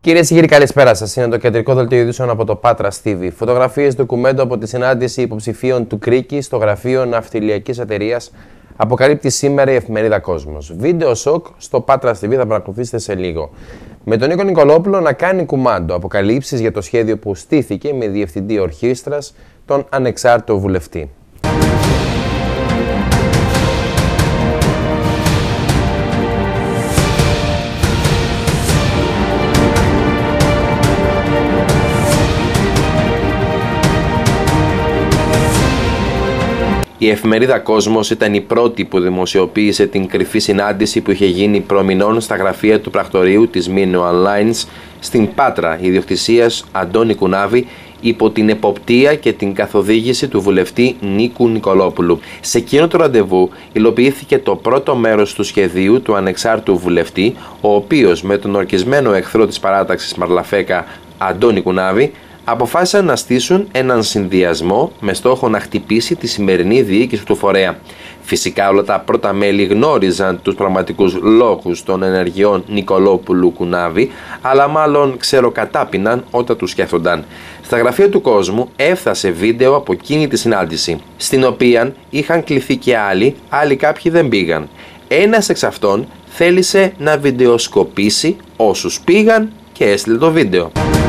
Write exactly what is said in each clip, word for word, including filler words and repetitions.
Κυρίες και κύριοι, καλησπέρα σας. Είναι το κεντρικό δελτίο ειδήσεων από το Πάτρας τι βι. Φωτογραφίες ντοκουμέντο από τη συνάντηση υποψηφίων του Κρίκη στο γραφείο ναυτιλιακής εταιρείας αποκαλύπτει σήμερα η εφημερίδα Κόσμος. Βίντεο σοκ στο Πάτρας τι βι, θα παρακολουθήσετε σε λίγο. Με τον Νίκο Νικολόπουλο να κάνει κουμάντο. Αποκαλύψεις για το σχέδιο που στήθηκε με διευθυντή ορχήστρας τον ανεξάρτητο βουλευτή. Η εφημερίδα Κόσμος ήταν η πρώτη που δημοσιοποίησε την κρυφή συνάντηση που είχε γίνει προμηνών στα γραφεία του πρακτορείου της Minoan Lines στην Πάτρα, ιδιοκτησίας Αντώνη Κουνάβη, υπό την εποπτεία και την καθοδήγηση του βουλευτή Νίκου Νικολόπουλου. Σε εκείνο το ραντεβού υλοποιήθηκε το πρώτο μέρος του σχεδίου του ανεξάρτητου βουλευτή, ο οποίος με τον ορκισμένο εχθρό της παράταξης Μαρλαφέκα, Αντώνη Κουνάβη, αποφάσισαν να στήσουν έναν συνδυασμό με στόχο να χτυπήσει τη σημερινή διοίκηση του φορέα. Φυσικά όλα τα πρώτα μέλη γνώριζαν τους πραγματικούς λόγους των ενεργειών Νικολόπουλου Κουνάβη, αλλά μάλλον ξεροκατάπιναν όταν τους σκέφτονταν. Στα γραφεία του Κόσμου έφτασε βίντεο από εκείνη τη συνάντηση, στην οποία είχαν κληθεί και άλλοι, άλλοι κάποιοι δεν πήγαν. Ένας εξ αυτών θέλησε να βιντεοσκοπήσει όσους πήγαν και έστειλε το βίντεο.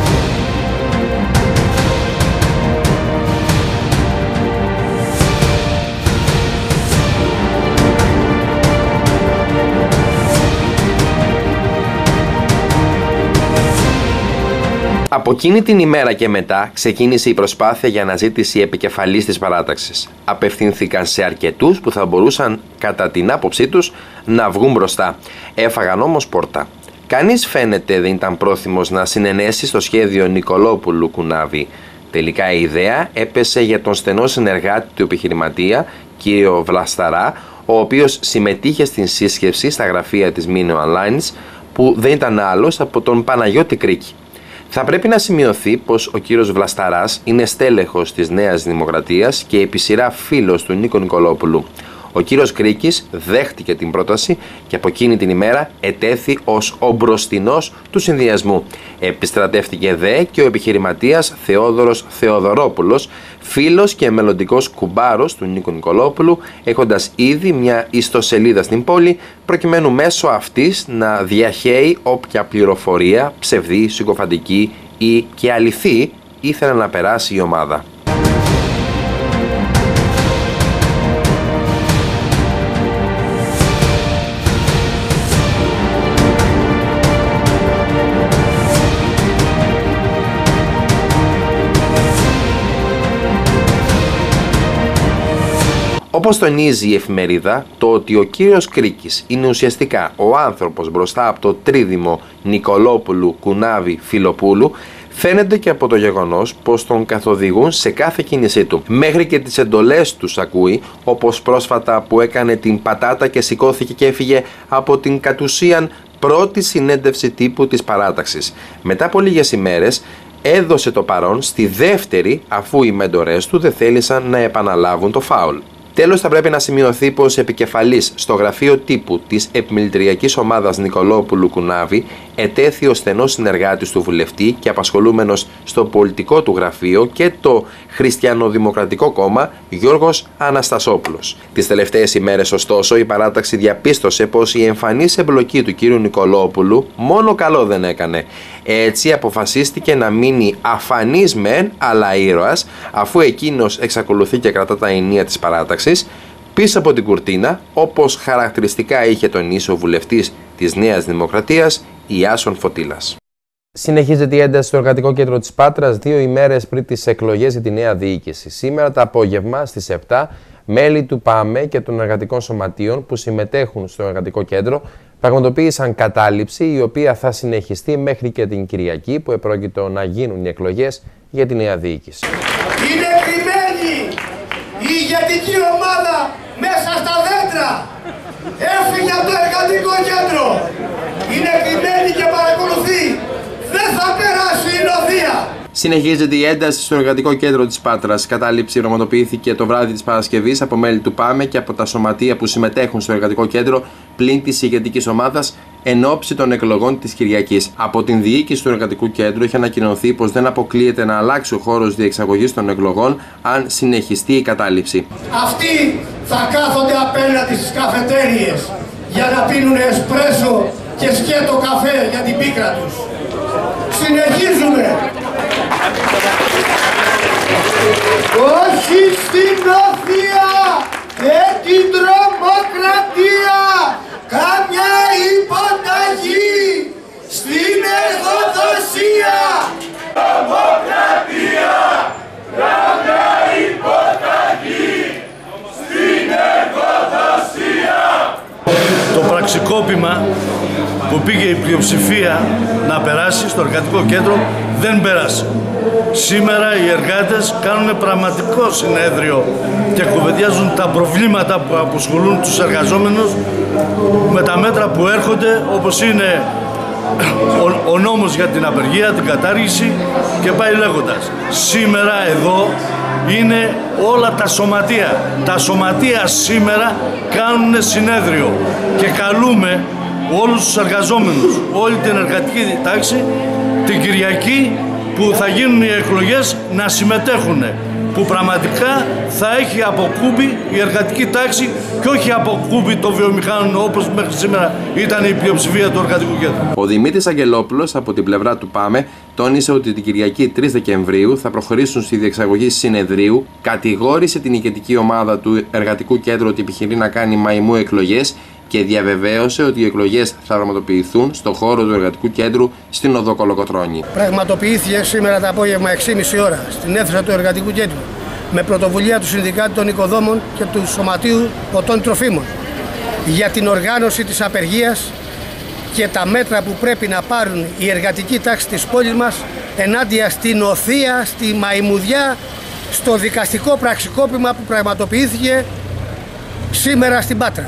Από εκείνη την ημέρα και μετά ξεκίνησε η προσπάθεια για αναζήτηση επικεφαλής της παράταξης. Απευθύνθηκαν σε αρκετούς που θα μπορούσαν, κατά την άποψή τους, να βγουν μπροστά. Έφαγαν όμως πόρτα. Κανείς φαίνεται δεν ήταν πρόθυμος να συνενέσει στο σχέδιο Νικολόπουλου Κουνάβη. Τελικά η ιδέα έπεσε για τον στενό συνεργάτη του επιχειρηματία, κύριο Βλασταρά, ο οποίος συμμετείχε στην σύσκεψη στα γραφεία της Minoan Lines, που δεν ήταν άλλος από τον Παναγιώτη Κρίκη. Θα πρέπει να σημειωθεί πως ο κύριος Βλασταράς είναι στέλεχος της Νέας Δημοκρατίας και επί σειρά φίλος του Νίκο Νικολόπουλου. Ο κύριος Κρίκης δέχτηκε την πρόταση και από εκείνη την ημέρα ετέθη ως ο μπροστινός του συνδυασμού. Επιστρατεύτηκε δε και ο επιχειρηματίας Θεόδωρος Θεοδωρόπουλος, φίλος και μελλοντικός κουμπάρος του Νίκο Νικολόπουλου, έχοντας ήδη μια ιστοσελίδα στην πόλη, προκειμένου μέσω αυτής να διαχέει όποια πληροφορία, ψευδή, συκοφαντική ή και αληθή ήθελε να περάσει η ομάδα. Όπως τονίζει η εφημερίδα, το ότι ο κύριος Κρίκης είναι ουσιαστικά ο άνθρωπος μπροστά από το τρίδημο Νικολόπουλου Κουνάβη Φιλοπούλου φαίνεται και από το γεγονός πως τον καθοδηγούν σε κάθε κίνησή του. Μέχρι και τις εντολές τους ακούει, όπως πρόσφατα που έκανε την πατάτα και σηκώθηκε και έφυγε από την κατ' ουσίαν πρώτη συνέντευξη τύπου της παράταξης. Μετά από λίγες ημέρες έδωσε το παρόν στη δεύτερη, αφού οι μέντορες του δεν θέλησαν να επαναλάβουν το φάουλ. Τέλος, θα πρέπει να σημειωθεί πως επικεφαλής στο γραφείο τύπου της επιμελητριακής ομάδας Νικολόπουλου Κουνάβη ετέθη ο στενός συνεργάτης του βουλευτή και απασχολούμενος στο πολιτικό του γραφείο και το Χριστιανοδημοκρατικό Κόμμα Γιώργος Αναστασόπουλος. Τις τελευταίες ημέρες, ωστόσο, η παράταξη διαπίστωσε πως η εμφανής εμπλοκή του κύριου Νικολόπουλου μόνο καλό δεν έκανε. Έτσι αποφασίστηκε να μείνει αφανής μεν, αλλά ήρωας, αφού εκείνος εξακολουθεί και κρατά τα ενία της παράταξης, πίσω από την κουρτίνα, όπως χαρακτηριστικά είχε τονίσει ο βουλευτής της Νέας Δημοκρατίας, Ιάσον Φωτήλας. Συνεχίζεται η ένταση στο εργατικό κέντρο της Πάτρας δύο ημέρες πριν τις εκλογές για τη νέα διοίκηση. Σήμερα το απόγευμα στις επτά, μέλη του ΠΑΜΕ και των εργατικών σωματείων που συμμετέχουν στο εργατικό κέντρο πραγματοποίησαν κατάληψη, η οποία θα συνεχιστεί μέχρι και την Κυριακή, που επρόκειτο να γίνουν οι εκλογές για τη νέα διοίκηση. Είναι κρυμμένη η ηγετική ομάδα μέσα στα δέντρα. Έφυγε από το εργατικό κέντρο. Είναι κρυμμένη και παρακολουθεί. Δεν θα περάσει η νοθεία. Συνεχίζεται η ένταση στο εργατικό κέντρο της Πάτρας. Η κατάληψη πραγματοποιήθηκε το βράδυ της Παρασκευής από μέλη του ΠΑΜΕ και από τα σωματεία που συμμετέχουν στο εργατικό κέντρο, πλην της ηγετικής ομάδας εν ώψη των εκλογών της Κυριακής. Από την διοίκηση του Εργατικού Κέντρου έχει ανακοινωθεί πως δεν αποκλείεται να αλλάξει ο χώρος διεξαγωγής των εκλογών αν συνεχιστεί η κατάληψη. Αυτοί θα κάθονται απέναντι στις καφετέριες για να πίνουν εσπρέσο και σκέτο καφέ για την πίκρα τους. Συνεχίζουμε! Όχι στην οθεία και την τρομοκρατία, καμιά υποταγή στην εργοδοσία. Τρομοκρατία, καμιά υποταγή στην εργοδοσία. Το πραξικόπημα που πήγε η πλειοψηφία να περάσει στο Εργατικό Κέντρο δεν πέρασε. Σήμερα οι εργάτες κάνουν πραγματικό συνέδριο και κουβεντιάζουν τα προβλήματα που αποσχολούν τους εργαζόμενους με τα μέτρα που έρχονται, όπως είναι ο, ο νόμος για την απεργία, την κατάργηση και πάει λέγοντας. Σήμερα εδώ είναι όλα τα σωματεία. Τα σωματεία σήμερα κάνουν συνέδριο και καλούμε όλους τους εργαζόμενους, όλη την εργατική τάξη, την Κυριακή που θα γίνουν οι εκλογές να συμμετέχουν, που πραγματικά θα έχει αποκούμπη η εργατική τάξη και όχι αποκούμπη των βιομηχάνων όπως μέχρι σήμερα ήταν η πλειοψηφία του Εργατικού Κέντρου. Ο Δημήτρης Αγγελόπουλος από την πλευρά του ΠΑΜΕ τόνισε ότι την Κυριακή τρεις Δεκεμβρίου θα προχωρήσουν στη διεξαγωγή συνεδρίου, κατηγόρησε την ηγετική ομάδα του Εργατικού Κέντρου ότι επιχειρεί να κάνει μαϊμού εκλογές και διαβεβαίωσε ότι οι εκλογές θα πραγματοποιηθούν στο χώρο του Εργατικού Κέντρου στην Οδό Κολοκοτρώνη. Πραγματοποιήθηκε σήμερα το απόγευμα έξι και μισή ώρα στην αίθουσα του Εργατικού Κέντρου με πρωτοβουλία του Συνδικάτου των Οικοδόμων και του Σωματείου Ποτών Τροφίμων για την οργάνωση της απεργίας και τα μέτρα που πρέπει να πάρουν η εργατική τάξη της πόλης μας ενάντια στην οθεία, στη μαϊμουδιά, στο δικαστικό πραξικόπημα που πραγματοποιήθηκε σήμερα στην Πάτρα.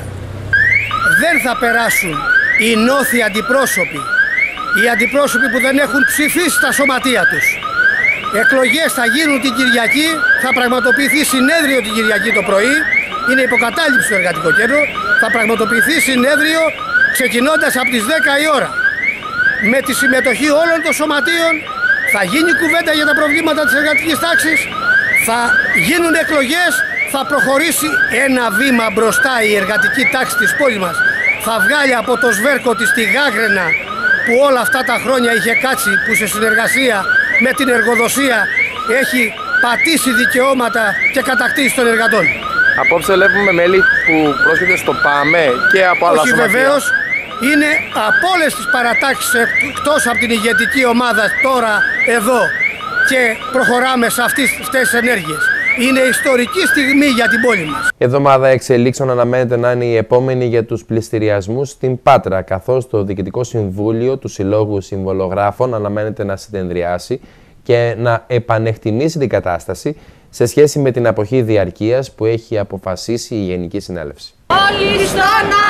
Δεν θα περάσουν οι νόθοι αντιπρόσωποι, οι αντιπρόσωποι που δεν έχουν ψηφίσει τα σωματεία τους. Εκλογές θα γίνουν την Κυριακή, θα πραγματοποιηθεί συνέδριο την Κυριακή το πρωί, είναι υποκατάληψη στο Εργατικό Κέντρο, θα πραγματοποιηθεί συνέδριο ξεκινώντας από τις δέκα η ώρα. Με τη συμμετοχή όλων των σωματείων θα γίνει κουβέντα για τα προβλήματα της εργατικής τάξης, θα γίνουν εκλογές, θα προχωρήσει ένα βήμα μπροστά η εργατική τάξη της πόλης μας. Θα βγάλει από το σβέρκο της τη γάγραινα που όλα αυτά τα χρόνια είχε κάτσει, που σε συνεργασία με την εργοδοσία έχει πατήσει δικαιώματα και κατακτήσει των εργατών. Απόψε βλέπουμε μέλη που πρόσκειται στο ΠΑΜΕ και από άλλα Όχι, σωματεία. βεβαίως, είναι από όλες τις παρατάξεις εκτός από την ηγετική ομάδα τώρα εδώ και προχωράμε σε αυτές τις ενέργειες. Είναι ιστορική στιγμή για την πόλη μας. Η εβδομάδα εξελίξεων αναμένεται να είναι η επόμενη για τους πληστηριασμούς στην Πάτρα, καθώς το Διοικητικό Συμβούλιο του Συλλόγου Συμβολογράφων αναμένεται να συνεδριάσει και να επανεκτιμήσει την κατάσταση σε σχέση με την αποχή διαρκείας που έχει αποφασίσει η Γενική Συνέλευση. Όλοι στον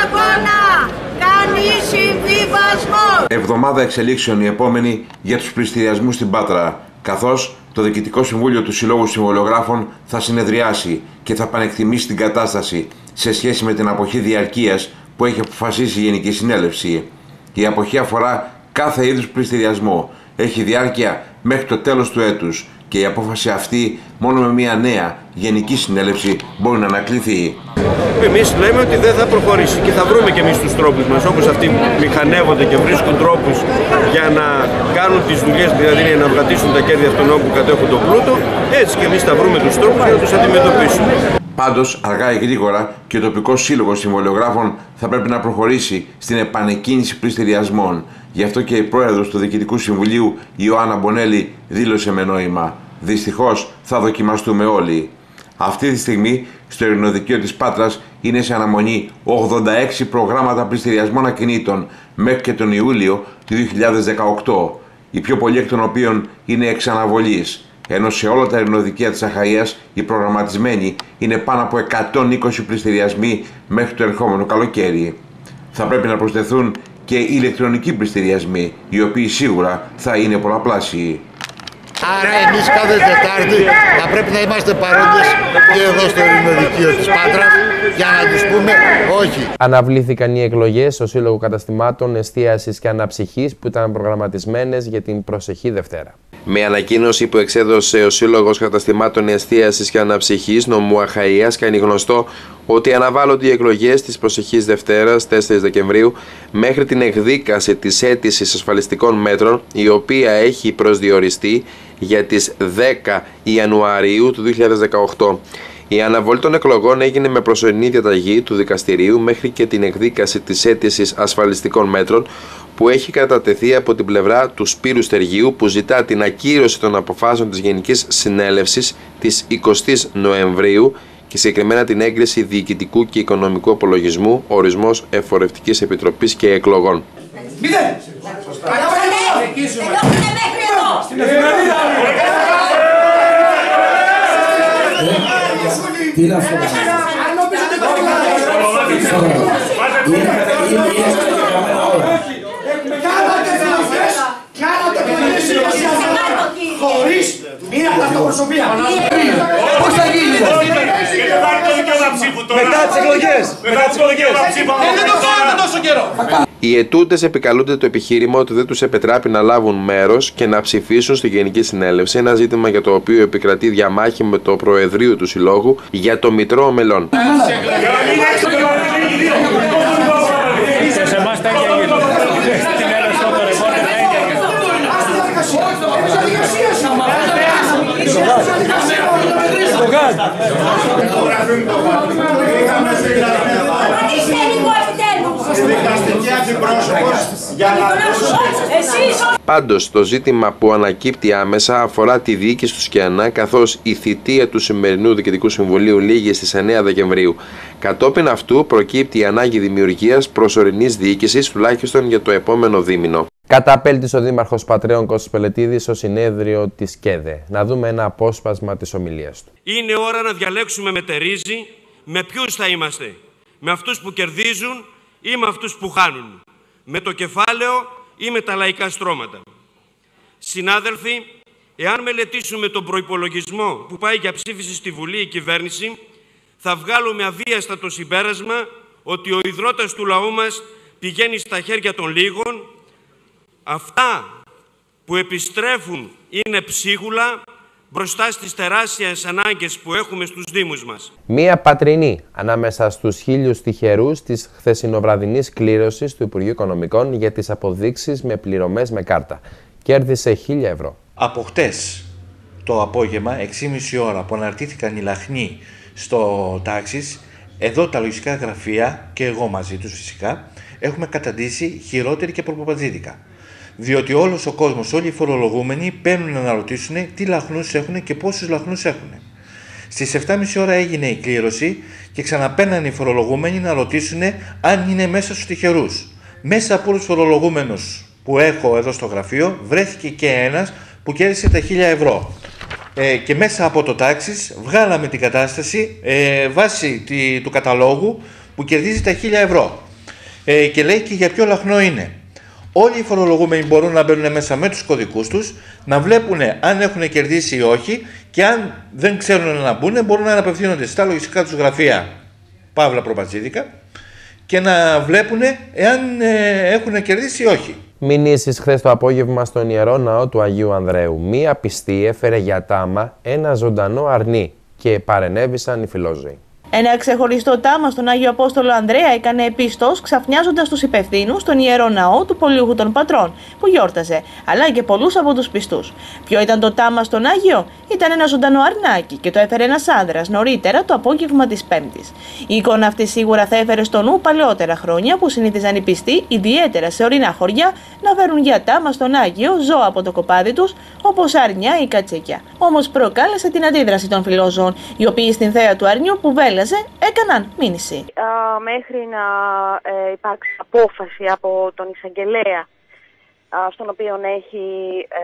αγώνα, κάνει συμβιβασμό. Εβδομάδα εξελίξεων η επόμενη για τους πληστηριασμούς στην Πάτρα, καθώς το Διοικητικό Συμβούλιο του Συλλόγου Συμβολογράφων θα συνεδριάσει και θα επανεκτιμήσει την κατάσταση σε σχέση με την αποχή διαρκείας που έχει αποφασίσει η Γενική Συνέλευση. Η αποχή αφορά κάθε είδους πληστηριασμό. Έχει διάρκεια μέχρι το τέλος του έτους και η απόφαση αυτή μόνο με μια νέα Γενική Συνέλευση μπορεί να ανακληθεί. Εμείς λέμε ότι δεν θα προχωρήσει και θα βρούμε και εμείς τους τρόπους μας, όπως αυτοί μηχανεύονται και βρίσκουν τρόπους για να κάνουν τις δουλειές, δηλαδή να βγατήσουν τα κέρδη αυτών που κατέχουν τον πλούτο, έτσι και εμείς θα βρούμε τους τρόπους για να τους αντιμετωπίσουμε. Πάντως, αργά ή γρήγορα και ο τοπικός σύλλογος συμβολιογράφων θα πρέπει να προχωρήσει στην επανεκκίνηση πληστηριασμών. Γι' αυτό και η πρόεδρος του Διοικητικού Συμβουλίου, η Ιωάννα Μπονέλη, δήλωσε με νόημα: δυστυχώς θα δοκιμαστούμε όλοι. Αυτή τη στιγμή, στο Ειρηνοδικείο της Πάτρας είναι σε αναμονή ογδόντα έξι προγράμματα πληστηριασμών ακινήτων μέχρι και τον Ιούλιο του δύο χιλιάδες δεκαοκτώ, οι πιο πολλοί εκ των οποίων είναι εξ αναβολής, ενώ σε όλα τα ειρηνοδικεία της Αχαΐας οι προγραμματισμένοι είναι πάνω από εκατόν είκοσι πληστηριασμοί μέχρι το ερχόμενο καλοκαίρι. Θα πρέπει να προσθεθούν και οι ηλεκτρονικοί πληστηριασμοί, οι οποίοι σίγουρα θα είναι πολλαπλάσιοι. Άρα εμείς κάθε Τετάρτη θα πρέπει να είμαστε παρόντες και εδώ στο Ειρηνοδικείο της Πάτρας για να τους πούμε όχι. Αναβλήθηκαν οι εκλογές στο Σύλλογο Καταστημάτων Εστίασης και Αναψυχής που ήταν προγραμματισμένες για την προσεχή Δευτέρα. Με ανακοίνωση που εξέδωσε ο Σύλλογος Καταστημάτων Εστίασης και Αναψυχής νομού Αχαΐας, κάνει γνωστό ότι αναβάλλονται οι εκλογές της προσεχής Δευτέρας, τέσσερις Δεκεμβρίου, μέχρι την εκδίκαση της αίτησης ασφαλιστικών μέτρων, η οποία έχει προσδιοριστεί για τις δέκα Ιανουαρίου του δύο χιλιάδες δεκαοκτώ. Η αναβολή των εκλογών έγινε με προσωρινή διαταγή του δικαστηρίου μέχρι και την εκδίκαση της αίτησης ασφαλιστικών μέτρων που έχει κατατεθεί από την πλευρά του Σπύρου Στεργίου, που ζητά την ακύρωση των αποφάσεων της Γενικής Συνέλευσης της εικοστής Νοεμβρίου και συγκεκριμένα την έγκριση διοικητικού και οικονομικού απολογισμού, ορισμός Εφορευτικής Επιτροπής και εκλογών. Τι είναι αυτό? Κάνατε εκλογές, κάνατε εκλογές χωρίς μία αυτοπροσωπεία. Πώς θα γίνει? Μετά τις εκλογές. Μετά τις εκλογές. Δεν το κάνετε τόσο καιρό. Οι αιτούντες επικαλούνται το επιχείρημα ότι δεν τους επιτράπει να λάβουν μέρος και να ψηφίσουν στη Γενική Συνέλευση, ένα ζήτημα για το οποίο επικρατεί διαμάχη με το Προεδρείο του Συλλόγου για το Μητρό Μελών. Πάντως, το ζήτημα που ανακύπτει άμεσα αφορά τη διοίκηση του ΣΚΙΑΝΑ, καθώς η θητεία του σημερινού Διοικητικού Συμβουλίου λήγει στις εννέα Δεκεμβρίου. Κατόπιν αυτού προκύπτει η ανάγκη δημιουργίας προσωρινής διοίκησης, τουλάχιστον για το επόμενο δίμηνο. Καταπέλτησε ο Δήμαρχος Πατρέων Κώστας Πελετίδης στο συνέδριο της ΚΕΔΕ. Να δούμε ένα απόσπασμα της ομιλίας του. Είναι ώρα να διαλέξουμε με τερίζι με ποιους θα είμαστε. Με αυτούς που κερδίζουν ή με αυτούς που χάνουν. Με το κεφάλαιο ή με τα λαϊκά στρώματα. Συνάδελφοι, εάν μελετήσουμε τον προϋπολογισμό που πάει για ψήφιση στη Βουλή η κυβέρνηση, θα βγάλουμε αβίαστα το συμπέρασμα ότι ο ιδρώτας του λαού μας πηγαίνει στα χέρια των λίγων. Αυτά που επιστρέφουν είναι ψίχουλα μπροστά στις τεράστιες ανάγκες που έχουμε στους Δήμους μας. Μία πατρινή ανάμεσα στους χίλιους τυχερούς της χθεσινοβραδινής κλήρωσης του Υπουργείου Οικονομικών για τις αποδείξεις με πληρωμές με κάρτα. Κέρδισε χίλια ευρώ. Από χτες το απόγευμα, έξι και μισή ώρα που αναρτήθηκαν οι λαχνοί στο τάξης, εδώ τα λογιστικά γραφεία και εγώ μαζί τους φυσικά, έχουμε καταντήσει χειρότερη και προποπατζίδικα. Διότι όλος ο κόσμος, όλοι οι φορολογούμενοι παίρνουν να ρωτήσουν τι λαχνούς έχουν και πόσους λαχνούς έχουν. Στις επτά και μισή ώρα έγινε η κλήρωση και ξαναπαίρνανε οι φορολογούμενοι να ρωτήσουν αν είναι μέσα στους τυχερούς. Μέσα από όλους τους φορολογούμενους που έχω εδώ στο γραφείο βρέθηκε και ένας που κέρδισε τα χίλια ευρώ. Ε, και μέσα από το τάξης βγάλαμε την κατάσταση ε, βάσει τη, του καταλόγου που κερδίζει τα χίλια ευρώ. Ε, και λέει και για ποιο λαχνό είναι. Όλοι οι φορολογούμενοι μπορούν να μπαίνουν μέσα με τους κωδικούς τους, να βλέπουν αν έχουν κερδίσει ή όχι και αν δεν ξέρουν να μπουν μπορούν να απευθύνονται στα λογιστικά τους γραφεία Παύλα Προπατζίδικα και να βλέπουν εάν ε, έχουν κερδίσει ή όχι. Μηνύσεις χθες το απόγευμα στον Ιερό Ναό του Αγίου Ανδρέου. Μία πιστή έφερε για τάμα ένα ζωντανό αρνί και παρενέβησαν οι φιλόζωοι. Ένα ξεχωριστό τάμα στον Άγιο Απόστολο Ανδρέα έκανε επίστος ξαφνιάζοντας τους υπευθύνους στον Ιερό Ναό του Πολιούχου των Πατρών που γιόρταζε, αλλά και πολλούς από τους πιστούς. Ποιο ήταν το τάμα στον Άγιο? Ήταν ένα ζωντανό αρνάκι και το έφερε ένας άνδρας νωρίτερα το απόγευμα της Πέμπτης. Η εικόνα αυτή σίγουρα θα έφερε στο νου παλαιότερα χρόνια που συνήθιζαν οι πιστοί, ιδιαίτερα σε ορεινά χωριά, να φέρουν για τάμα στον Άγιο ζώα από το κοπάδι τους, όπως αρνιά ή κατσίκια. Όμως προκάλεσε την αντίδραση των φιλόζωων, οι οποίοι στην θέα του αρνιού που βέλαζε έκαναν μήνυση. Α, μέχρι να ε, υπάρξει απόφαση από τον εισαγγελέα, α, στον οποίο έχει ε,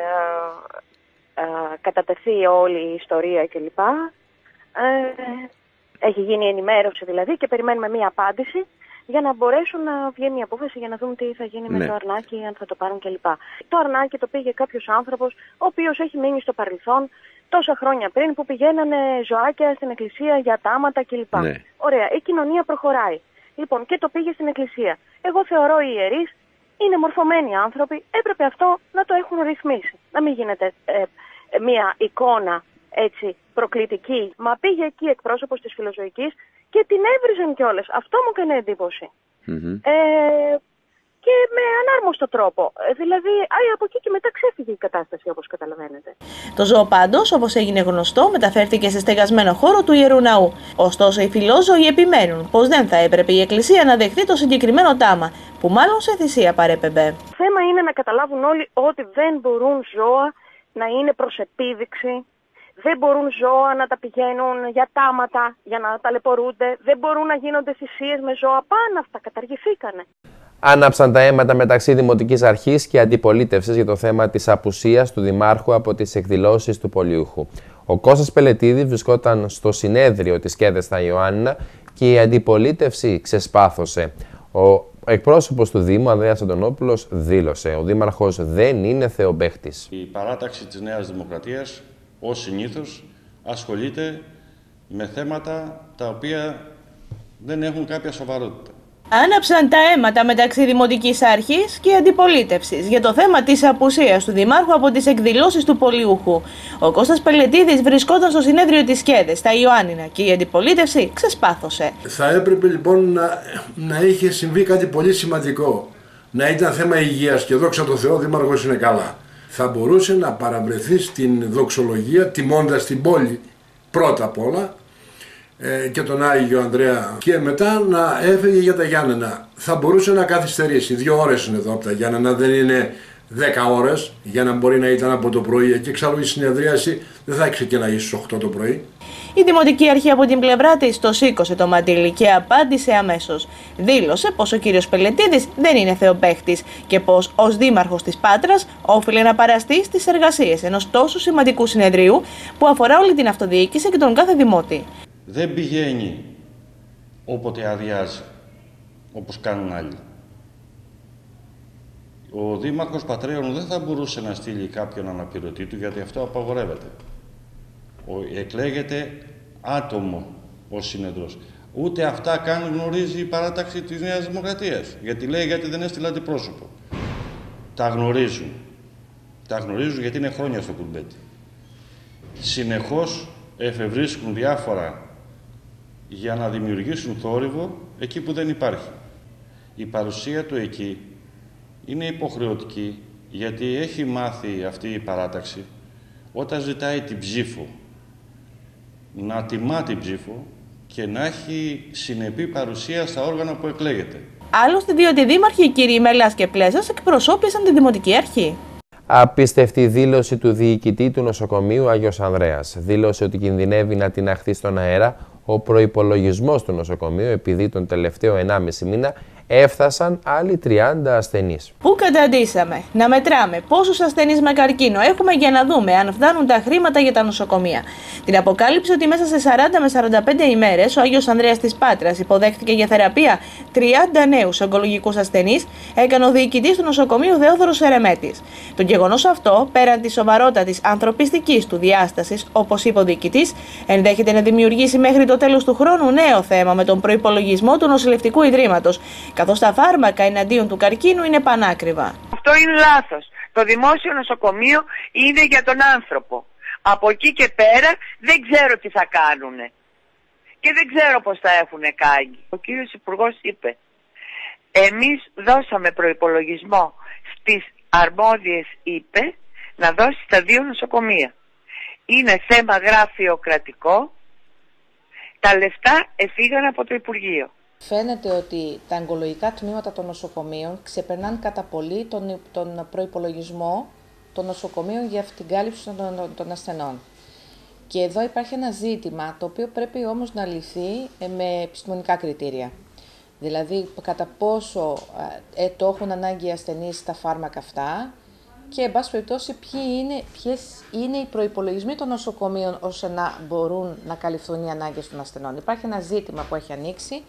ε, κατατεθεί όλη η ιστορία κλπ. Ε, έχει γίνει ενημέρωση δηλαδή και περιμένουμε μία απάντηση για να μπορέσουν να βγει μια απόφαση για να δούμε τι θα γίνει ναι. με το αρνάκι, αν θα το πάρουν κλπ. Το αρνάκι το πήγε κάποιος άνθρωπος ο οποίος έχει μείνει στο παρελθόν τόσα χρόνια πριν που πηγαίνανε ζωάκια στην εκκλησία για τάματα κλπ. Ναι. Ωραία, η κοινωνία προχωράει. Λοιπόν, και το πήγε στην εκκλησία. Εγώ θεωρώ οι ιερείς είναι μορφωμένοι άνθρωποι, έπρεπε αυτό να το έχουν ρυθμίσει. Να μην γίνεται ε, ε, μια εικόνα έτσι προκλητική. Μα πήγε εκεί εκπρόσωπος της φιλοζωικής και την έβριζαν κιόλας. Αυτό μου έκανε εντύπωση. Mm-hmm. Ε, και με ανάρμοστο τρόπο. Ε, δηλαδή, α, από εκεί και μετά ξέφυγε η κατάσταση, όπως καταλαβαίνετε. Το ζώο πάντως, όπως έγινε γνωστό, μεταφέρθηκε σε στεγασμένο χώρο του Ιερού Ναού. Ωστόσο, οι φιλόζωοι επιμένουν πως δεν θα έπρεπε η Εκκλησία να δεχτεί το συγκεκριμένο τάμα, που μάλλον σε θυσία παρέπεμπε. Το θέμα είναι να καταλάβουν όλοι ότι δεν μπορούν ζώα να είναι προς επίδειξη. Δεν μπορούν ζώα να τα πηγαίνουν για τάματα, για να ταλαιπωρούνται. Δεν μπορούν να γίνονται θυσίες με ζώα. Πάνω αυτά καταργηθήκανε. Άναψαν τα αίματα μεταξύ Δημοτικής Αρχής και Αντιπολίτευσης για το θέμα της απουσίας του Δημάρχου από τις εκδηλώσεις του Πολιούχου. Ο Κώστας Πελετίδης βρισκόταν στο συνέδριο της ΚΕΔΕ στα Ιωάννινα και η Αντιπολίτευση ξεσπάθωσε. Ο εκπρόσωπος του Δήμου, Ανδρέας Αντωνόπουλος, δήλωσε: ο Δήμαρχος δεν είναι θεομπαίχτης. Η παράταξη της Νέας Δημοκρατίας, ως συνήθως, ασχολείται με θέματα τα οποία δεν έχουν κάποια σοβαρότητα. Άναψαν τα αίματα μεταξύ Δημοτικής Αρχής και Αντιπολίτευσης για το θέμα της απουσίας του Δημάρχου από τις εκδηλώσεις του Πολιούχου. Ο Κώστας Πελετίδης βρισκόταν στο συνέδριο της ΚΕΔΕ στα Ιωάννινα και η Αντιπολίτευση ξεσπάθωσε. Θα έπρεπε λοιπόν να, να είχε συμβεί κάτι πολύ σημαντικό. Να ήταν θέμα υγείας και δόξα τω Θεώ ο Δήμαρχος είναι καλά. Θα μπορούσε να παραβρεθεί στην δοξολογία τιμώντας την πόλη πρώτα απ' όλα και τον Άγιο Ανδρέα και μετά να έφεγε για τα Γιάννενα. Θα μπορούσε να καθυστερήσει. Δύο ώρες είναι εδώ από τα Γιάννενα, δεν είναι δέκα ώρες για να μπορεί να ήταν από το πρωί. Και εξάλλου η συνεδρίαση δεν θα ξεκινάει στις οκτώ το πρωί. Η Δημοτική Αρχή από την πλευρά της το σήκωσε το μαντίλι και απάντησε αμέσως. Δήλωσε πως ο κύριος Πελετίδης δεν είναι θεομπαίχτης και πως ως δήμαρχος της Πάτρας όφιλε να παραστεί στις εργασίες ενός τόσο σημαντικού συνεδρίου που αφορά όλη την αυτοδιοίκηση και τον κάθε δημότη. Δεν πηγαίνει όποτε αδειάζει, όπως κάνουν άλλοι. Ο Δήμαρχος Πατρέων δεν θα μπορούσε να στείλει κάποιον αναπληρωτή του, γιατί αυτό απαγορεύεται. Ο, εκλέγεται άτομο ο σύνεδρος. Ούτε αυτά καν γνωρίζει η παράταξη της Νέας Δημοκρατίας, γιατί λέει γιατί δεν έστειλε αντιπρόσωπο. Τα γνωρίζουν. Τα γνωρίζουν γιατί είναι χρόνια στο κουρμπέτι. Συνεχώς εφευρίσκουν διάφορα για να δημιουργήσουν θόρυβο εκεί που δεν υπάρχει. Η παρουσία του εκεί είναι υποχρεωτική, γιατί έχει μάθει αυτή η παράταξη όταν ζητάει την ψήφο να τιμά την ψήφο και να έχει συνεπή παρουσία στα όργανα που εκλέγεται. Άλλωστε, διότι δήμαρχοι οι κύριοι Μελάς και Πλέζας εκπροσώπησαν τη Δημοτική Αρχή. Απίστευτη δήλωση του διοικητή του νοσοκομείου Άγιος Ανδρέας. Δήλωσε ότι κινδυνεύει να τιναχθεί στον αέρα ο προϋπολογισμός του νοσοκομείου, επειδή τον τελευταίο ενάμιση μήνα έφτασαν άλλοι τριάντα ασθενείς. Πού καταντήσαμε να μετράμε πόσους ασθενείς με καρκίνο έχουμε για να δούμε αν φτάνουν τα χρήματα για τα νοσοκομεία. Την αποκάλυψε ότι μέσα σε σαράντα με σαράντα πέντε ημέρες ο Άγιος Ανδρέας της Πάτρας υποδέχτηκε για θεραπεία τριάντα νέους ογκολογικούς ασθενείς, έκανε ο διοικητής του νοσοκομείου Θεόδωρος Ερεμέτης. Το γεγονός αυτό, πέραν της σοβαρότατης ανθρωπιστικής του διάστασης, όπως είπε ο διοικητής, ενδέχεται να δημιουργήσει μέχρι το τέλος του χρόνου νέο θέμα με τον προϋπολογισμό του νοσηλευτικού ιδρύματος, καθώς τα φάρμακα εναντίον του καρκίνου είναι πανάκριβα. Αυτό είναι λάθος. Το δημόσιο νοσοκομείο είναι για τον άνθρωπο. Από εκεί και πέρα δεν ξέρω τι θα κάνουν. Και δεν ξέρω πώς θα έχουν κάνει. Ο κύριος Υπουργός είπε, εμείς δώσαμε προϋπολογισμό στις αρμόδιες, είπε, να δώσει στα δύο νοσοκομεία. Είναι θέμα γραφειοκρατικό. Τα λεφτά εφήγαν από το Υπουργείο. Φαίνεται ότι τα ογκολογικά τμήματα των νοσοκομείων ξεπερνάνε κατά πολύ τον, τον προϋπολογισμό των νοσοκομείων για την κάλυψη των, των, των ασθενών. Και εδώ υπάρχει ένα ζήτημα το οποίο πρέπει όμως να λυθεί με επιστημονικά κριτήρια. Δηλαδή κατά πόσο ε, το έχουν ανάγκη οι ασθενείς στα φάρμακα αυτά και, εν πάση περιπτώσει, ποιοι είναι, ποιες είναι οι προϋπολογισμοί των νοσοκομείων ώστε να μπορούν να καλυφθούν οι ανάγκες των ασθενών. Υπάρχει ένα ζήτημα που έχει ανοίξει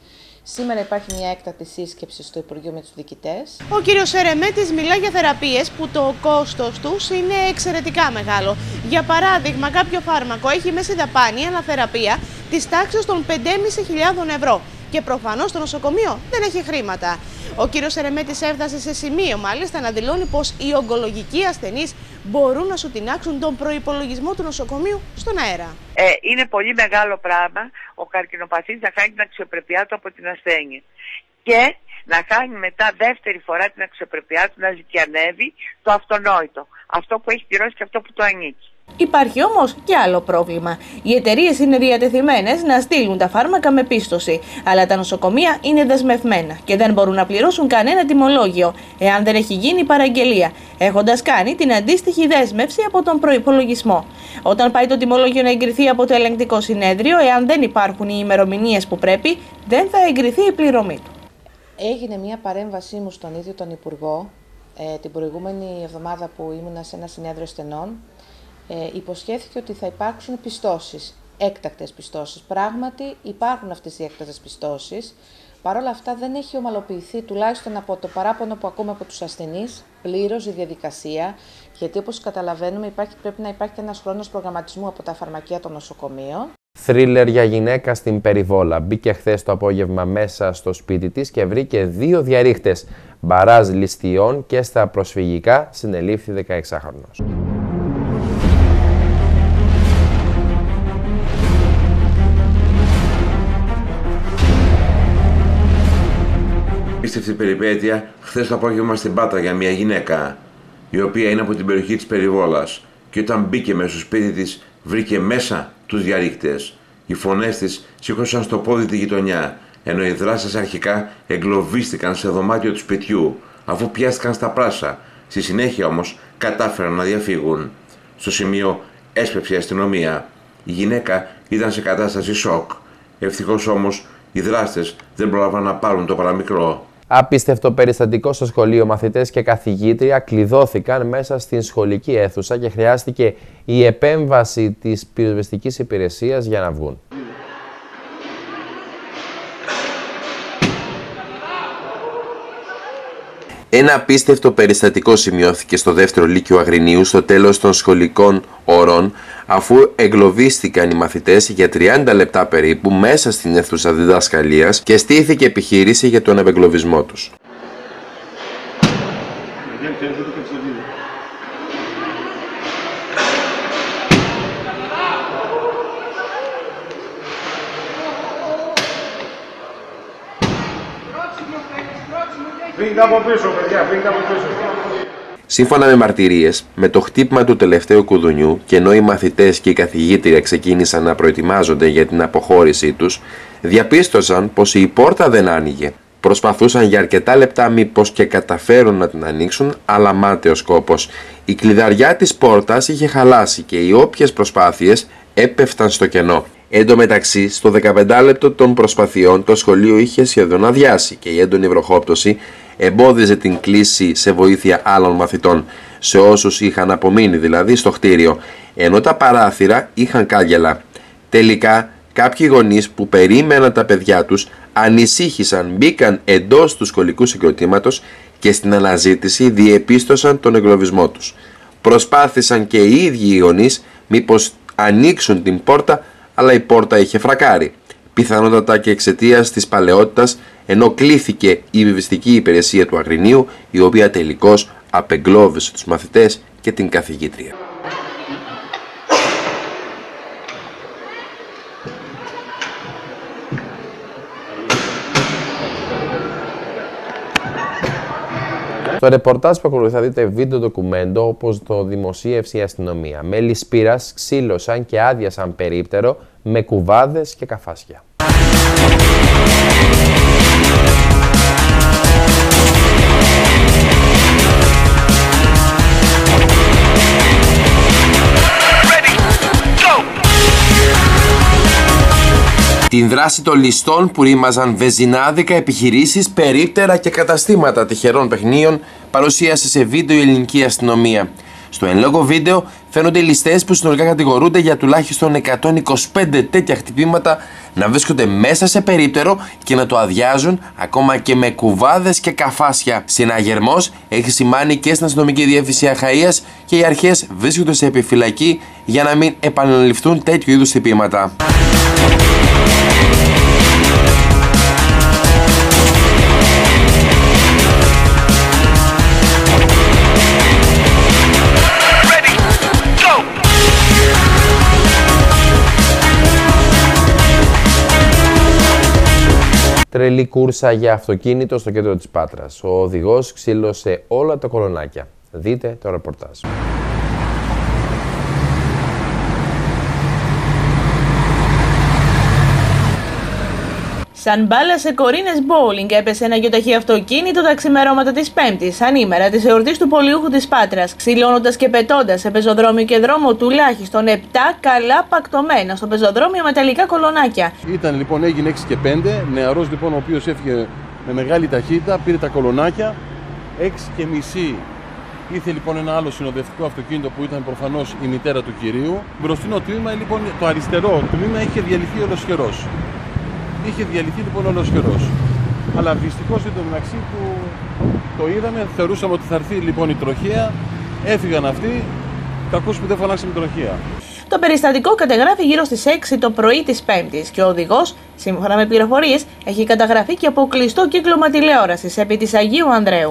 Σήμερα υπάρχει μια έκτακτη σύσκεψη στο Υπουργείο με τους διοικητές. Ο κύριος Σερεμέτης μιλά για θεραπείες που το κόστος τους είναι εξαιρετικά μεγάλο. Για παράδειγμα, κάποιο φάρμακο έχει μέση δαπάνη αναθεραπεία της τάξης των πέντε χιλιάδες πεντακόσια ευρώ. Και προφανώς το νοσοκομείο δεν έχει χρήματα. Ο κύριος Σερεμέτης έφτασε σε σημείο μάλιστα να δηλώνει πως οι ογκολογικοί ασθενείς μπορούν να σου τινάξουν τον προϋπολογισμό του νοσοκομείου στον αέρα. Ε, είναι πολύ μεγάλο πράγμα ο καρκινοπαθής να χάνει την αξιοπρεπιά του από την ασθένεια. Και να χάνει μετά δεύτερη φορά την αξιοπρεπιά του, να ζητιανεύει το αυτονόητο. Αυτό που έχει πληρώσει και αυτό που το ανήκει. Υπάρχει όμως και άλλο πρόβλημα. Οι εταιρείες είναι διατεθειμένες να στείλουν τα φάρμακα με πίστοση, αλλά τα νοσοκομεία είναι δεσμευμένα και δεν μπορούν να πληρώσουν κανένα τιμολόγιο, εάν δεν έχει γίνει παραγγελία, έχοντας κάνει την αντίστοιχη δέσμευση από τον προϋπολογισμό. Όταν πάει το τιμολόγιο να εγκριθεί από το ελεγκτικό συνέδριο, εάν δεν υπάρχουν οι ημερομηνίες που πρέπει, δεν θα εγκριθεί η πληρωμή του. Έγινε μια παρέμβασή μου στον ίδιο τον Υπουργό ε, την προηγούμενη εβδομάδα που ήμουνα σε ένα συνέδριο στενών. Ε, υποσχέθηκε ότι θα υπάρξουν πιστώσεις, έκτακτες πιστώσεις. Πράγματι υπάρχουν αυτές οι έκτακτες πιστώσεις. Παρ' όλα αυτά δεν έχει ομαλοποιηθεί, τουλάχιστον από το παράπονο που ακούμε από τους ασθενείς, πλήρως η διαδικασία, γιατί όπως καταλαβαίνουμε υπάρχει, πρέπει να υπάρχει ένας χρόνος προγραμματισμού από τα φαρμακεία των νοσοκομείων. Θρίλερ για γυναίκα στην Περιβόλα. Μπήκε χθες το απόγευμα μέσα στο σπίτι της και βρήκε δύο διαρρήχτες. Μπαράζ ληστειών και στα προσφυγικά συνελήφθη δεκαεξάχρονος. Απίστευτη περιπέτεια χθες το απόγευμα στην Πάτρα για μια γυναίκα, η οποία είναι από την περιοχή της Περιβόλας, και όταν μπήκε μέσα στο σπίτι της βρήκε μέσα τους διαρρήκτες. Οι φωνές της σήκωσαν στο πόδι τη γειτονιά, ενώ οι δράστες αρχικά εγκλωβίστηκαν σε δωμάτιο του σπιτιού, αφού πιάστηκαν στα πράσα. Στη συνέχεια όμως κατάφεραν να διαφύγουν. Στο σημείο έσπευσε η αστυνομία. Η γυναίκα ήταν σε κατάσταση σοκ. Ευτυχώς όμως οι δράστες δεν πρόλαβαν να πάρουν το παραμικρό. Απίστευτο περιστατικό στο σχολείο. Μαθητές και καθηγήτρια κλειδώθηκαν μέσα στην σχολική αίθουσα και χρειάστηκε η επέμβαση της πυροσβεστικής υπηρεσίας για να βγουν. Ένα απίστευτο περιστατικό σημειώθηκε στο δεύτερο λύκειο Αγρινίου στο τέλος των σχολικών ωρών, αφού εγκλωβίστηκαν οι μαθητές για τριάντα λεπτά περίπου μέσα στην αίθουσα διδασκαλίας και στήθηκε επιχείρηση για τον απεγκλωβισμό τους. Φύγετε από πίσω, παιδιά, φύγετε από πίσω. Σύμφωνα με μαρτυρίες, με το χτύπημα του τελευταίου κουδουνιού και ενώ οι μαθητές και οι καθηγήτρια ξεκίνησαν να προετοιμάζονται για την αποχώρησή τους, διαπίστωσαν πως η πόρτα δεν άνοιγε. Προσπαθούσαν για αρκετά λεπτά μήπως και καταφέρουν να την ανοίξουν, αλλά μάταιος κόπος. Η κλειδαριά της πόρτας είχε χαλάσει και οι όποιες προσπάθειες έπεφταν στο κενό. Εν τω μεταξύ, στο δεκαπεντάλεπτο των προσπαθειών το σχολείο είχε σχεδόν αδειάσει και η έντονη βροχόπτωση εμπόδιζε την κλίση σε βοήθεια άλλων μαθητών, σε όσους είχαν απομείνει δηλαδή στο κτίριο, ενώ τα παράθυρα είχαν κάγκελα. Τελικά, κάποιοι γονείς που περίμεναν τα παιδιά τους ανησύχησαν, μπήκαν εντός του σχολικού συγκροτήματος και στην αναζήτηση διεπίστωσαν τον εγκλωβισμό τους. Προσπάθησαν και οι ίδιοι οι γονείς μήπως ανοίξουν την πόρτα, αλλά η πόρτα είχε φρακάρει, πιθανότατα και εξαιτίας της παλαιότητας, ενώ κλήθηκε η πυροσβεστική υπηρεσία του Αγρινίου, η οποία τελικώς απεγκλώβησε τους μαθητές και την καθηγήτρια. Στο ρεπορτάζ που ακολουθεί θα δείτε βίντεο ντοκουμέντο όπως το δημοσίευσε η αστυνομία. Μέλη Σπύρας ξύλωσαν και άδειασαν περίπτερο με κουβάδες και καφάσια. Την δράση των ληστών που ρήμαζαν βεζινάδικα επιχειρήσεις, περίπτερα και καταστήματα τυχερών παιχνίων παρουσίασε σε βίντεο η ελληνική αστυνομία. Στο εν λόγω βίντεο φαίνονται οι ληστές που συνολικά κατηγορούνται για τουλάχιστον εκατόν είκοσι πέντε τέτοια χτυπήματα να βρίσκονται μέσα σε περίπτερο και να το αδειάζουν ακόμα και με κουβάδες και καφάσια. Συναγερμός έχει σημάνει και στην αστυνομική διεύθυνση Αχαΐας και οι αρχές βρίσκονται σε επιφυλακή για να μην επαναληφθούν τέτοιου είδους χτυπήματα. Τρελή κούρσα για αυτοκίνητο στο κέντρο της Πάτρας. Ο οδηγός ξύλωσε όλα τα κολονάκια. Δείτε το ρεπορτάζ. Σαν μπάλα σε κορίνες bowling έπεσε ένα γιοταχή αυτοκίνητο τα ξημερώματα της Πέμπτης, ανήμερα της εορτής του Πολιούχου της Πάτρας, ξυλώνοντας και πετώντας σε πεζοδρόμιο και δρόμο τουλάχιστον επτά καλά πακτωμένα στο πεζοδρόμιο μεταλλικά κολονάκια. Ήταν λοιπόν, έγινε έξι και πέντε, νεαρός λοιπόν ο οποίος έφυγε με μεγάλη ταχύτητα, πήρε τα κολονάκια, έξι και μισή. Ήρθε λοιπόν ένα άλλο συνοδευτικό αυτοκίνητο που ήταν προφανώς η μητέρα του κυρίου. Μπροστινό τμήμα, λοιπόν, το αριστερό τμήμα είχε διαλυθεί ολοσχερός. Είχε διαλυθεί λοιπόν ολοσχερός. Αλλά δυστυχώς εν τω μεταξύ που το είδαμε, θεωρούσαμε ότι θα έρθει λοιπόν η τροχέα, έφυγαν αυτοί, κακώς που δεν φωνάξαμε τροχέα. Το περιστατικό κατεγράφει γύρω στις έξι το πρωί της Πέμπτης και ο οδηγός, σύμφωνα με πληροφορίες, έχει καταγραφεί και από κλειστό κύκλωμα τηλεόρασης επί της Αγίου Ανδρέου.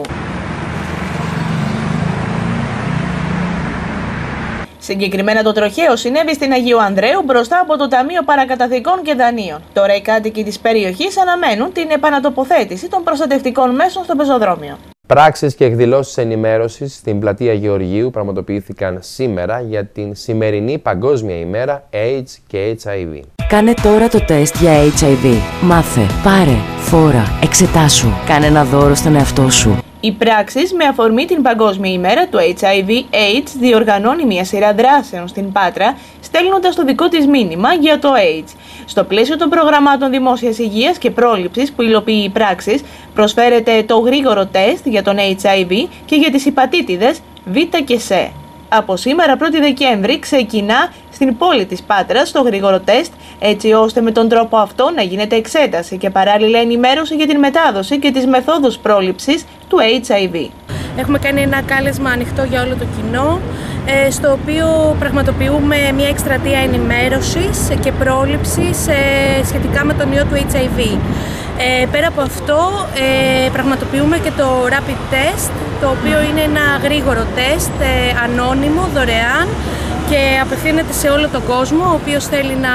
Συγκεκριμένα το τροχαίο συνέβη στην Αγίου Ανδρέου μπροστά από το Ταμείο Παρακαταθήκων και Δανείων. Τώρα οι κάτοικοι της περιοχής αναμένουν την επανατοποθέτηση των προστατευτικών μέσων στο πεζοδρόμιο. Πράξεις και εκδηλώσεις ενημέρωσης στην πλατεία Γεωργίου πραγματοποιήθηκαν σήμερα για την σημερινή Παγκόσμια ημέρα AIDS και έιτς άι βι. Κάνε τώρα το τεστ για έιτς άι βι. Μάθε, πάρε, φόρα, εξετάσου. Κάνε ένα δώρο στον εαυτό σου. Η πράξης με αφορμή την Παγκόσμια ημέρα του έιτς άι βι AIDS διοργανώνει μια σειρά δράσεων στην Πάτρα, στέλνοντας το δικό της μήνυμα για το AIDS. Στο πλαίσιο των προγραμμάτων δημόσιας υγείας και πρόληψης που υλοποιεί η πράξης, προσφέρεται το γρήγορο τεστ για τον έιτς άι βι και για τις υπατήτηδες Β και Σ. Από σήμερα πρώτη Δεκέμβρη ξεκινά στην πόλη της Πάτρας το γρήγορο τεστ, έτσι ώστε με τον τρόπο αυτό να γίνεται εξέταση και παράλληλα ενημέρωση για την μετάδοση και τις μεθόδους πρόληψης του έιτς άι βι. Έχουμε κάνει ένα κάλεσμα ανοιχτό για όλο το κοινό, στο οποίο πραγματοποιούμε μια εκστρατεία ενημέρωσης και πρόληψης σχετικά με τον ιό του έιτς άι βι. Ε, πέρα από αυτό, ε, πραγματοποιούμε και το Rapid Test, το οποίο είναι ένα γρήγορο τεστ, ε, ανώνυμο, δωρεάν και απευθύνεται σε όλο τον κόσμο, ο οποίος θέλει να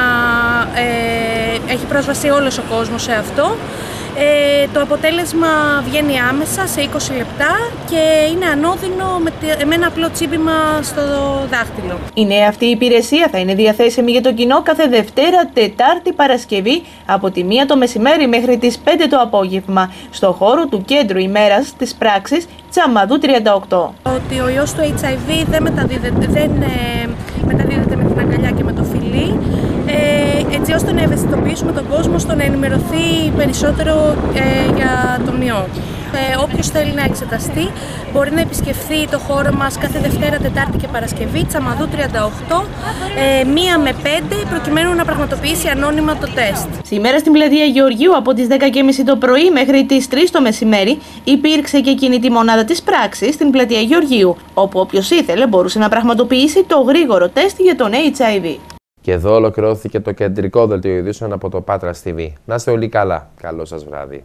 ε, έχει πρόσβαση όλος ο κόσμος σε αυτό. Ε, το αποτέλεσμα βγαίνει άμεσα σε είκοσι λεπτά και είναι ανώδυνο με, με ένα απλό τσίπημα στο δάχτυλο. Η νέα αυτή υπηρεσία θα είναι διαθέσιμη για το κοινό κάθε Δευτέρα, Τετάρτη, Παρασκευή από τη μία το μεσημέρι μέχρι τις πέντε το απόγευμα στο χώρο του Κέντρου ημέρας της πράξης Τσαμαδού τριάντα οκτώ. Ότι ο ιός του έιτς άι βι δεν μεταδίδεται, δεν, ε, μεταδίδεται με την αγκαλιά και με το φιλί, ε, έτσι ώστε να ευαισθητοποιήσουμε τον κόσμο στο να ενημερωθεί περισσότερο ε, για τον ιό. Ε, όποιος θέλει να εξεταστεί μπορεί να επισκεφθεί το χώρο μας κάθε Δευτέρα, Τετάρτη και Παρασκευή, Τσαμαδού τριάντα οκτώ, ε, μία με πέντε, προκειμένου να πραγματοποιήσει ανώνυμα το τεστ. Σήμερα στην πλατεία Γεωργίου από τις δέκα και μισή το πρωί μέχρι τις τρεις το μεσημέρι υπήρξε και κινητή μονάδα της πράξης στην πλατεία Γεωργίου, όπου όποιος ήθελε μπορούσε να πραγματοποιήσει το γρήγορο τεστ για τον έιτς άι βι. Και εδώ ολοκληρώθηκε το κεντρικό δελτίο ειδήσεων από το Πάτρας τι βι. Να είστε όλοι καλά. Καλό σας βράδυ.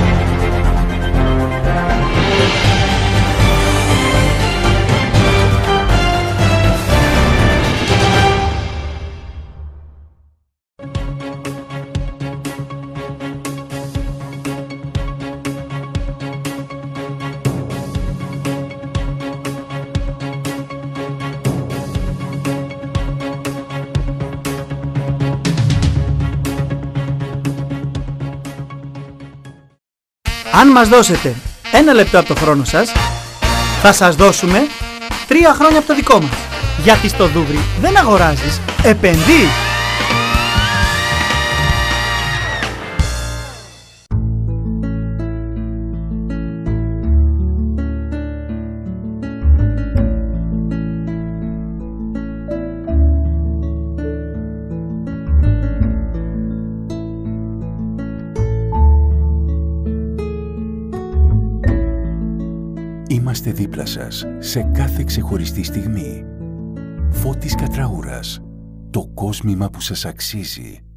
Αν μας δώσετε ένα λεπτό από το χρόνο σας, θα σας δώσουμε τρία χρόνια από το δικό μας. Γιατί στο Δούβρι δεν αγοράζεις, επενδύεις. είμαστε δίπλα σας σε κάθε ξεχωριστή στιγμή. Φώτης Κατραούρας. Το κόσμημα που σας αξίζει.